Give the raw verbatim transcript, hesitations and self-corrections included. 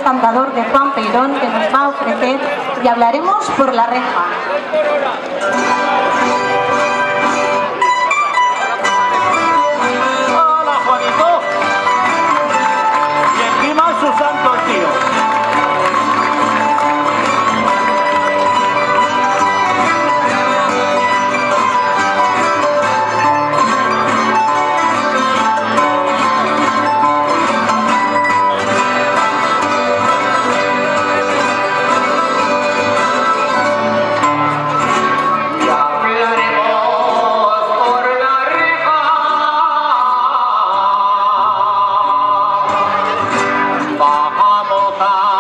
cantador de Juan Peirón que nos va a ofrecer Y hablaremos por la reja. ¡Hola, Juanito! Y encima su santo el tío. Bajamos a